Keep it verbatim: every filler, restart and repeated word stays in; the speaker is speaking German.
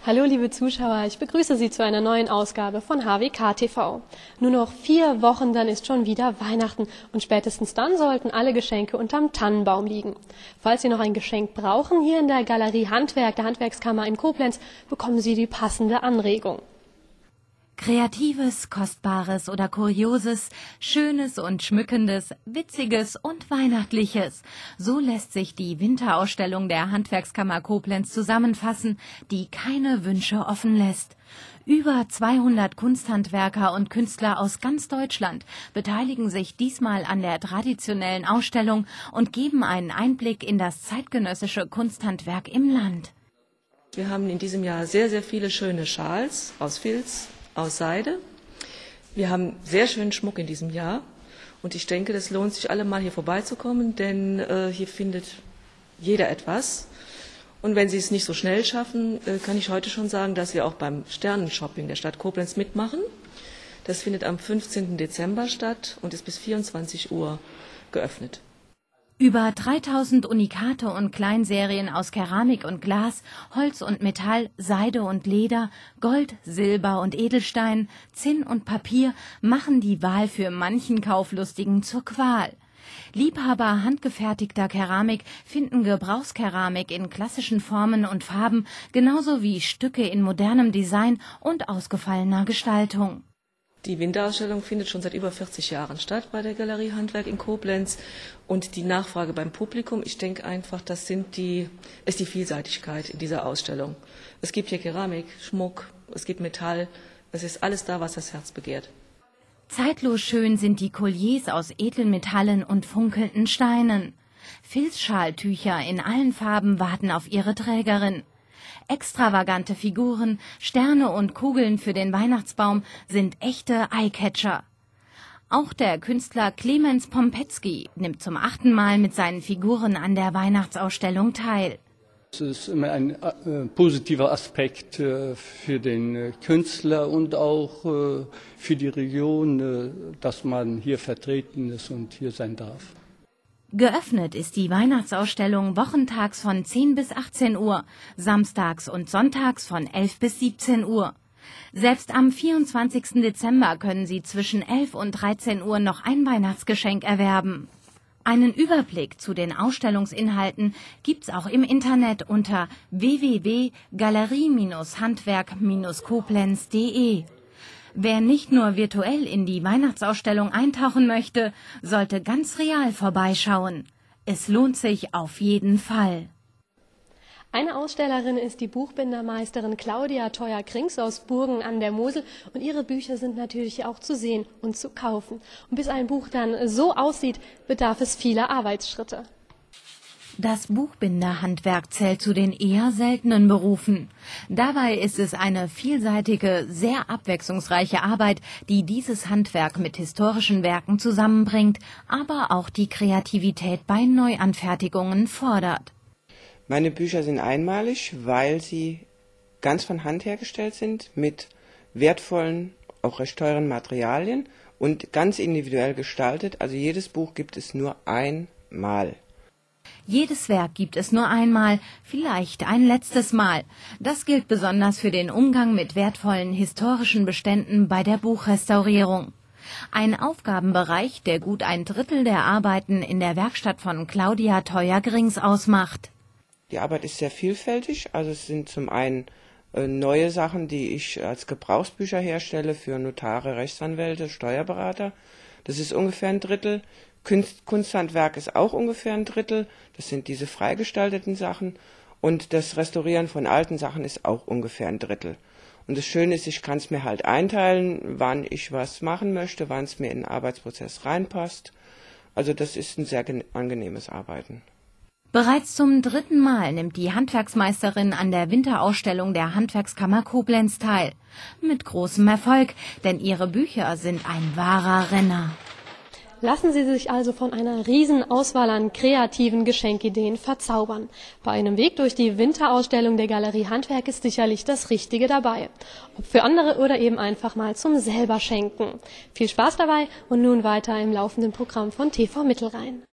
Hallo liebe Zuschauer, ich begrüße Sie zu einer neuen Ausgabe von H W K T V. Nur noch vier Wochen, dann ist schon wieder Weihnachten und spätestens dann sollten alle Geschenke unterm Tannenbaum liegen. Falls Sie noch ein Geschenk brauchen, hier in der Galerie Handwerk der Handwerkskammer in Koblenz bekommen Sie die passende Anregung. Kreatives, Kostbares oder Kurioses, Schönes und Schmückendes, Witziges und Weihnachtliches. So lässt sich die Winterausstellung der Handwerkskammer Koblenz zusammenfassen, die keine Wünsche offen lässt. Über zweihundert Kunsthandwerker und Künstler aus ganz Deutschland beteiligen sich diesmal an der traditionellen Ausstellung und geben einen Einblick in das zeitgenössische Kunsthandwerk im Land. Wir haben in diesem Jahr sehr, sehr viele schöne Schals aus Filz, aus Seide. Wir haben sehr schönen Schmuck in diesem Jahr und ich denke, es lohnt sich alle mal hier vorbeizukommen, denn äh, hier findet jeder etwas. Und wenn Sie es nicht so schnell schaffen, äh, kann ich heute schon sagen, dass wir auch beim Sternenshopping der Stadt Koblenz mitmachen. Das findet am fünfzehnten Dezember statt und ist bis vierundzwanzig Uhr geöffnet. Über dreitausend Unikate und Kleinserien aus Keramik und Glas, Holz und Metall, Seide und Leder, Gold, Silber und Edelstein, Zinn und Papier machen die Wahl für manchen Kauflustigen zur Qual. Liebhaber handgefertigter Keramik finden Gebrauchskeramik in klassischen Formen und Farben, genauso wie Stücke in modernem Design und ausgefallener Gestaltung. Die Winterausstellung findet schon seit über vierzig Jahren statt bei der Galerie Handwerk in Koblenz und die Nachfrage beim Publikum, ich denke einfach, das sind die, ist die Vielseitigkeit in dieser Ausstellung. Es gibt hier Keramik, Schmuck, es gibt Metall, es ist alles da, was das Herz begehrt. Zeitlos schön sind die Colliers aus edlen Metallen und funkelnden Steinen. Filzschaltücher in allen Farben warten auf ihre Trägerin. Extravagante Figuren, Sterne und Kugeln für den Weihnachtsbaum sind echte Eyecatcher. Auch der Künstler Clemens Pompetzky nimmt zum achten Mal mit seinen Figuren an der Weihnachtsausstellung teil. Es ist immer ein äh, positiver Aspekt äh, für den äh, Künstler und auch äh, für die Region, äh, dass man hier vertreten ist und hier sein darf. Geöffnet ist die Weihnachtsausstellung wochentags von zehn bis achtzehn Uhr, samstags und sonntags von elf bis siebzehn Uhr. Selbst am vierundzwanzigsten Dezember können Sie zwischen elf und dreizehn Uhr noch ein Weihnachtsgeschenk erwerben. Einen Überblick zu den Ausstellungsinhalten gibt's auch im Internet unter w w w punkt galerie handwerk koblenz punkt de. Wer nicht nur virtuell in die Weihnachtsausstellung eintauchen möchte, sollte ganz real vorbeischauen. Es lohnt sich auf jeden Fall. Eine Ausstellerin ist die Buchbindermeisterin Claudia Theuer-Krings aus Burgen an der Mosel und ihre Bücher sind natürlich auch zu sehen und zu kaufen. Und bis ein Buch dann so aussieht, bedarf es vieler Arbeitsschritte. Das Buchbinderhandwerk zählt zu den eher seltenen Berufen. Dabei ist es eine vielseitige, sehr abwechslungsreiche Arbeit, die dieses Handwerk mit historischen Werken zusammenbringt, aber auch die Kreativität bei Neuanfertigungen fordert. Meine Bücher sind einmalig, weil sie ganz von Hand hergestellt sind, mit wertvollen, auch recht teuren Materialien und ganz individuell gestaltet. Also jedes Buch gibt es nur einmal. Jedes Werk gibt es nur einmal, vielleicht ein letztes Mal. Das gilt besonders für den Umgang mit wertvollen historischen Beständen bei der Buchrestaurierung. Ein Aufgabenbereich, der gut ein Drittel der Arbeiten in der Werkstatt von Claudia Theuer-Krings ausmacht. Die Arbeit ist sehr vielfältig, also es sind zum einen äh, neue Sachen, die ich als Gebrauchsbücher herstelle für Notare, Rechtsanwälte, Steuerberater. Das ist ungefähr ein Drittel. Kunst, Kunsthandwerk ist auch ungefähr ein Drittel. Das sind diese freigestalteten Sachen. Und das Restaurieren von alten Sachen ist auch ungefähr ein Drittel. Und das Schöne ist, ich kann es mir halt einteilen, wann ich was machen möchte, wann es mir in den Arbeitsprozess reinpasst. Also das ist ein sehr angenehmes Arbeiten. Bereits zum dritten Mal nimmt die Handwerksmeisterin an der Winterausstellung der Handwerkskammer Koblenz teil. Mit großem Erfolg, denn ihre Bücher sind ein wahrer Renner. Lassen Sie sich also von einer riesen Auswahl an kreativen Geschenkideen verzaubern. Bei einem Weg durch die Winterausstellung der Galerie Handwerk ist sicherlich das Richtige dabei. Ob für andere oder eben einfach mal zum selber schenken. Viel Spaß dabei und nun weiter im laufenden Programm von T V Mittelrhein.